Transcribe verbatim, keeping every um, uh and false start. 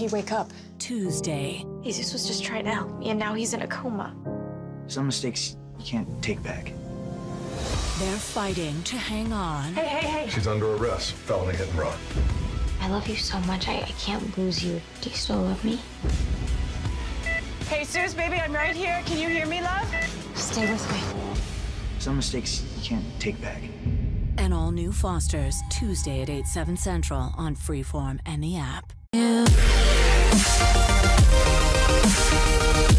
he wake up? Tuesday. Jesus was just trying to help me, and now he's in a coma. Some mistakes you can't take back. They're fighting to hang on. Hey, hey, hey. She's under arrest, felony hit and run. I love you so much, I, I can't lose you. Do you still love me? Hey, Suze, baby, I'm right here. Can you hear me, love? Stay with me. Some mistakes you can't take back. An all-new Foster's, Tuesday at eight, seven Central on Freeform and the app.